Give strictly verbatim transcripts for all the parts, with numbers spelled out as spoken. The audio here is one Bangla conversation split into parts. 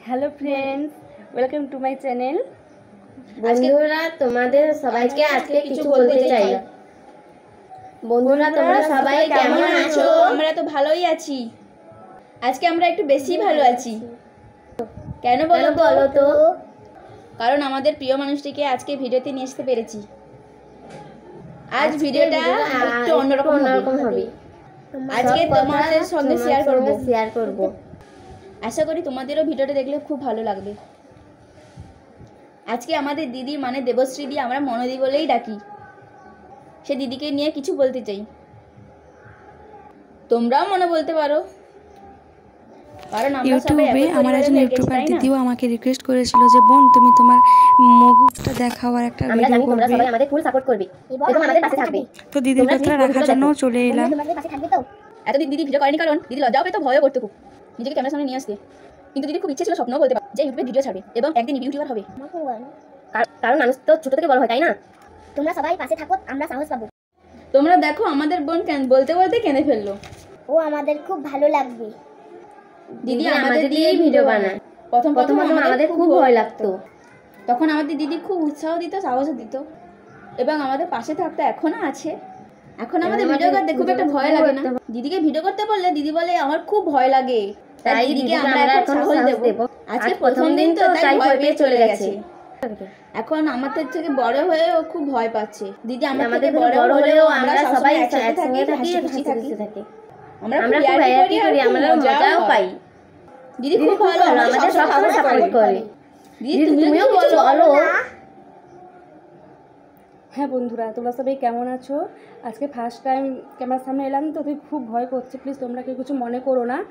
Hello friends, welcome to my channel. বন্ধুরা, তোমাদের সবাইকে আজকে কিছু বলতে চাই। বন্ধুরা, তোমরা সবাই কেমন আছো? আমরা তো ভালোই আছি। আজকে আমরা একটু বেশি ভালো আছি। কেন বলো বলো তো? কারণ আমাদের প্রিয় মানুষটিকে আজকে ভিডিওতে নিয়ে আসতে পেরেছি। আজ ভিডিওটা একটু অন্যরকম অন্যরকম হবে। আজকে তোমাদের সঙ্গে শেয়ার করব শেয়ার করব আশা করি তোমাদেরও ভিডিওটা দেখলে খুব ভালো লাগবে। আজকে আমাদের দিদি মানে দেবশ্রী দি, আমরা মনদি বলেই ডাকি, সে দিদিকে নিয়ে কিছু বলতে চাই। তোমরাও মনে বলতে পারো, কারণ আমরা সবাই ইউটিউবে আমার একজন ইউটিউবার দিদিও আমাকে রিকোয়েস্ট করেছিল যে বোন তুমি তোমার মুখটা দেখাও আর একটা ভিডিও করবে। তোমরা সবাই আমাদের ফুল সাপোর্ট করবে এবং আমাদের পাশে থাকবে। তো দিদির কথা রাখার জন্য চলে এলাম। তোমাদের পাশে থাকবে তো? এতদিন দিদি ভিডিও করেনি কারণ দিদি লজ্জাও পেতো, ভয়ও করতো খুব নিজেকে ক্যামেরার সামনে নিয়ে আসতে। কিন্তু দিদি খুব ইচ্ছে ছিল, স্বপ্নও বলতে পারে যে ইউটিউবে ভিডিও ছাড়বে এবং একদিন ইউটিউবার হবে। কারণ মানুষ তো ছোট থেকে বড় হয়, তাই না? তোমরা সবাই পাশে থাকো, আমরা সাহস পাবো। তোমরা দেখো আমাদের বোন বলতে বলতে কেঁদে ফেললো। ও আমাদের খুব ভালো লাগবে। দিদি আমাদের দিয়েই ভিডিও বানায়। প্রথম প্রথম আমাদের খুব ভয় লাগতো, তখন আমাদের দিদি খুব উৎসাহ দিত, সাহস দিত এবং আমাদের পাশে থাকতো, এখনো আছে। এখন আমাদের ভিডিও করতে খুব একটা ভয় লাগে না। দিদিকে ভিডিও করতে বললে দিদি বলে আমার খুব ভয় লাগে, তাই দিদিকে আমরা এখন সাহস দেব। আজকে প্রথম দিন তো তাই ভয় পেয়ে চলে গেছে। এখন আমাদের থেকে বড় হয়ে ও খুব ভয় পাচ্ছে। দিদি আমাদের বড় হলেও আমরা সবাই একসাথে থাকি, হাসি খুশি থাকি। আমরা খুব ইয়ার্কি করি, আমরা মজাও পাই। দিদি খুব ভালো, আমাদের সব সময় সাপোর্ট করে। দিদি তুমিও বলো। হ্যাঁ বন্ধুরা, তোমরা সবাই কেমন আছো? আজকে ফার্স্ট টাইম ক্যামেরার সামনে এলাম তো তুই খুব ভয় করছে। প্লিজ তোমরা কেউ কিছু মনে করো না।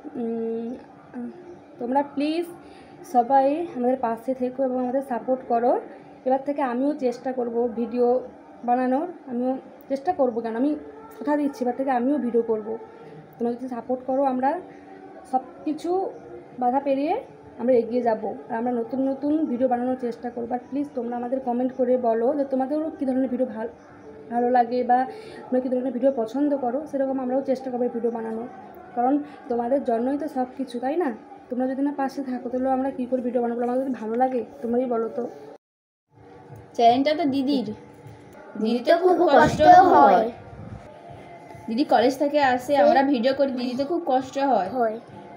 তোমরা প্লিজ সবাই আমাদের পাশে থেকো এবং আমাদের সাপোর্ট করো। এবার থেকে আমিও চেষ্টা করব ভিডিও বানানোর, আমিও চেষ্টা করব। কেন আমি কথা দিচ্ছি, এবার থেকে আমিও ভিডিও করব। তোমরা যদি সাপোর্ট করো আমরা সব কিছু বাধা পেরিয়ে আমরা এগিয়ে যাব আর আমরা নতুন নতুন ভিডিও বানানোর চেষ্টা করবো। আর প্লিজ তোমরা আমাদের কমেন্ট করে বলো যে তোমাদেরও কী ধরনের ভিডিও ভালো ভালো লাগে বা তোমরা কী ধরনের ভিডিও পছন্দ করো, সেরকম আমরাও চেষ্টা করবো ভিডিও বানানো। কারণ তোমাদের জন্যই তো সব কিছু, তাই না? তোমরা যদি না পাশে থাকো তাহলে আমরা কী করে ভিডিও বানাবো? আমাদের যদি ভালো লাগে তোমরাই বলো তো। চ্যালেঞ্জটা তো দিদির। দিদি তো খুব কষ্ট হয়। দিদি কলেজ থেকে আসে, আমরা ভিডিও করি, দিদি তো খুব কষ্ট হয়।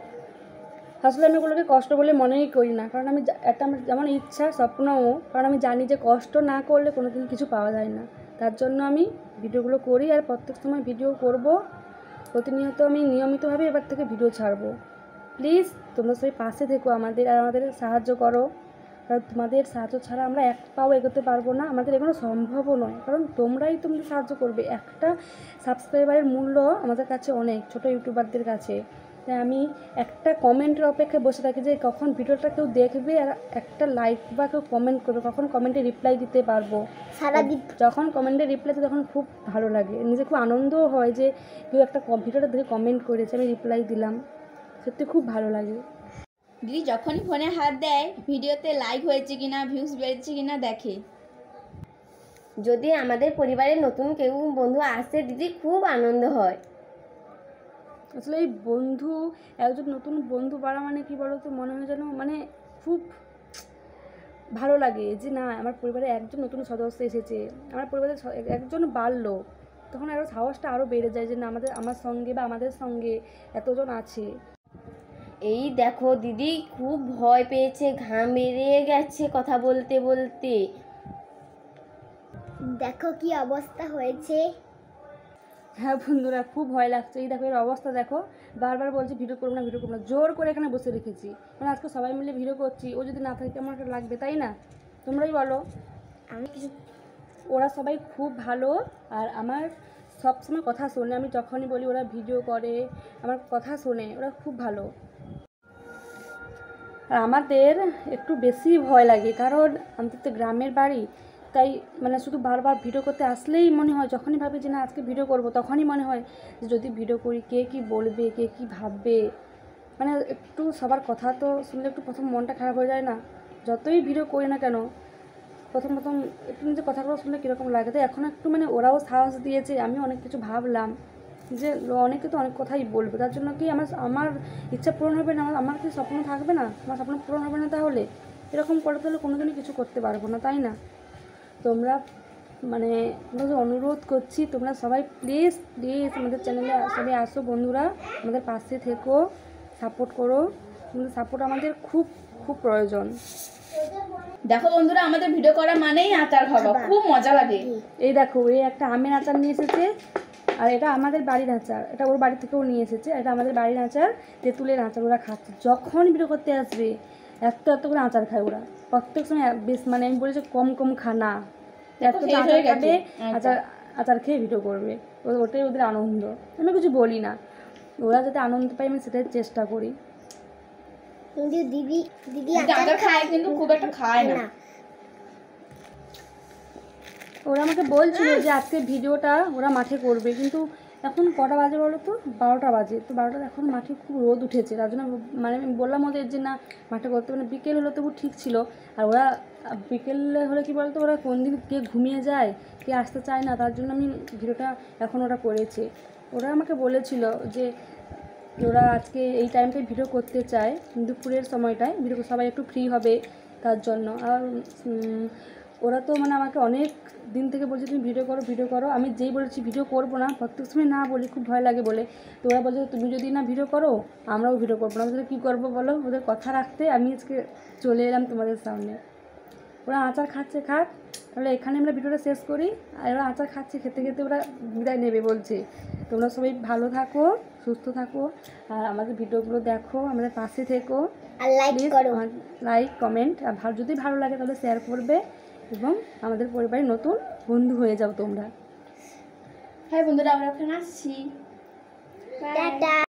আসলে আমি ওগুলোকে কষ্ট বলে মনেই করি না, কারণ আমি একটা আমার যেমন ইচ্ছা স্বপ্নও, কারণ আমি জানি যে কষ্ট না করলে কোনো দিন কিছু পাওয়া যায় না। তার জন্য আমি ভিডিওগুলো করি আর প্রত্যেক সময় ভিডিও করব। প্রতিনিয়ত আমি নিয়মিতভাবে এবার থেকে ভিডিও ছাড়বো। প্লিজ তোমরা সবাই পাশে থেকো আমাদের আর আমাদের সাহায্য করো, কারণ তোমাদের সাহায্য ছাড়া আমরা এক পাও এগোতে পারবো না, আমাদের এগুলো সম্ভবও নয়। কারণ তোমরাই তোমাদের সাহায্য করবে। একটা সাবস্ক্রাইবারের মূল্য আমাদের কাছে অনেক, ছোটো ইউটিউবারদের কাছে। তাই আমি একটা কমেন্টের অপেক্ষায় বসে থাকি যে কখন ভিডিওটা কেউ দেখবে আর একটা লাইক বা কেউ কমেন্ট করবে, কখন কমেন্টে রিপ্লাই দিতে পারবো। সারাদিন যখন কমেন্টে রিপ্লাই দিই তখন খুব ভালো লাগে, নিজে খুব আনন্দও হয় যে কেউ একটা ভিডিওটা দেখে কমেন্ট করেছে, আমি রিপ্লাই দিলাম, সত্যি খুব ভালো লাগে। দিদি যখনই ফোনে হাত দেয় ভিডিওতে লাইক হয়েছে কিনা, ভিউজ বেড়েছে কিনা দেখে। যদি আমাদের পরিবারের নতুন কেউ বন্ধু আসে, দিদি খুব আনন্দ হয়। আসলে এই বন্ধু, একজন নতুন বন্ধু বাড়া মানে কি বলো তো, মনে হয় যেন মানে খুব ভালো লাগে যে না আমার পরিবারে একজন নতুন সদস্য এসেছে, আমার পরিবারে একজন বাড়লো, তখন আরও সাহসটা আরও বেড়ে যায় যে না আমাদের আমার সঙ্গে বা আমাদের সঙ্গে এতজন আছে। এই দেখো দিদি খুব ভয় পেয়েছে, ঘাম বেরিয়ে গেছে কথা বলতে বলতে। দেখো কি অবস্থা হয়েছে। হ্যাঁ বন্ধুরা, খুব ভয় লাগছে। এই দেখো এর অবস্থা দেখো, বারবার বলছি ভিডিও করবো না ভিডিও করবো না, জোর করে এখানে বসে রেখেছি। মানে আজকে সবাই মিলে ভিডিও করছি, ও যদি না থাকে কেমন একটা লাগবে, তাই না? তোমরাই বলো। আমি কিছু ওরা সবাই খুব ভালো আর আমার সবসময় কথা শোনে। আমি যখনই বলি ওরা ভিডিও করে, আমার কথা শোনে, ওরা খুব ভালো। আর আমাদের একটু বেশি ভয় লাগে, কারণ আমাদের তো গ্রামের বাড়ি, তাই মানে শুধু বারবার ভিডিও করতে আসলেই মনে হয়, যখনই ভাবি যে না আজকে ভিডিও করব তখনই মনে হয় যে যদি ভিডিও করি কে কী বলবে, কে কী ভাববে। মানে একটু সবার কথা তো শুনলে একটু প্রথম মনটা খারাপ হয়ে যায় না? যতই ভিডিও করি না কেন প্রথম প্রথম একটু নিজের কথাগুলো শুনলে কীরকম লাগে। তো এখন একটু মানে ওরাও সাহস দিয়েছে, আমি অনেক কিছু ভাবলাম যে অনেকে তো অনেক কথাই বলবে, তার জন্য কি আমার আমার ইচ্ছা পূরণ হবে না, আমার আমার কি স্বপ্ন থাকবে না, আমার স্বপ্ন পূরণ হবে না, তাহলে এরকম করে তাহলে কোনোদিনই কিছু করতে পারবো না, তাই না? তোমরা মানে তোমাদের অনুরোধ করছি, তোমরা সবাই প্লিজ প্লিজ আমাদের চ্যানেলে সবাই আসো বন্ধুরা, আমাদের পাশে থেকো, সাপোর্ট করো, তোমাদের সাপোর্ট আমাদের খুব খুব প্রয়োজন। দেখো বন্ধুরা, আমাদের ভিডিও করা মানেই আচার খাওয়া, খুব মজা লাগে। এই দেখো, এই একটা আমের আচার নিয়ে এসেছে, আর এটা আমাদের বাড়ির আচার, এটা ওর বাড়ি থেকেও নিয়ে এসেছে, এটা আমাদের বাড়ির আচার, তেঁতুলের আচার। ওরা খাচ্ছে যখন ভিডিও করতে আসবে, এত এত করে আচার খায় ওরা প্রত্যেক সময়, বেশ মানে আমি বলেছি কম কম খানা, এত তো আচার খাবে, আচার আচার খেয়ে ভিডিও করবে, ও- ওটাই ওদের আনন্দ। আমি কিছু বলি না, ওরা যাতে আনন্দ পায় আমি সেটাই চেষ্টা করি। কিন্তু দিদি দিদি আচার খায় কিন্তু খুব একটা খায় না। ওরা আমাকে বলছিল যে আজকে ভিডিওটা ওরা মাঠে করবে, কিন্তু এখন কটা বাজে বলো তো? বারোটা বাজে। তো বারোটা এখন মাঠে খুব রোদ উঠেছে, তার জন্য মানে আমি বললাম ওদের যে না মাঠে করতে, মানে বিকেল হলে তবু ঠিক ছিল। আর ওরা বিকেল হলে কি বলতো, ওরা কোন দিন কে ঘুমিয়ে যায়, কে আসতে চায় না, তার জন্য আমি ভিডিওটা এখন ওরা করেছে। ওরা আমাকে বলেছিল যে ওরা আজকে এই টাইমটায় ভিডিও করতে চায়, দুপুরের সময়টায় ভিডিও সবাই একটু ফ্রি হবে, তার জন্য। আর উম, ওরা তো মানে আমাকে অনেক দিন থেকে বলছে তুমি ভিডিও করো ভিডিও করো, আমি যেই বলেছি ভিডিও করবো না, প্রত্যেক সময় না বলি, খুব ভয় লাগে বলে। তো ওরা বলছে তুমি যদি না ভিডিও করো আমরাও ভিডিও করবো না। ওদের কী করবো বলো, ওদের কথা রাখতে আমি আজকে চলে এলাম তোমাদের সামনে। ওরা আচার খাচ্ছে, খাক, তাহলে এখানে আমরা ভিডিওটা শেষ করি। আর ওরা আচার খাচ্ছে, খেতে খেতে ওরা বিদায় নেবে বলছে। তোমরা সবাই ভালো থাকো, সুস্থ থাকো, আর আমাদের ভিডিওগুলো দেখো, আমাদের পাশে থেকো, আর লাইক প্লিজ করো। লাইক কমেন্ট, আর ভালো যদি ভালো লাগে তাহলে শেয়ার করবে, এবং আমাদের পরিবারের নতুন বন্ধু হয়ে যাও তোমরা। হ্যাঁ বন্ধুরা, আমরা এখন আসছি। টাটা।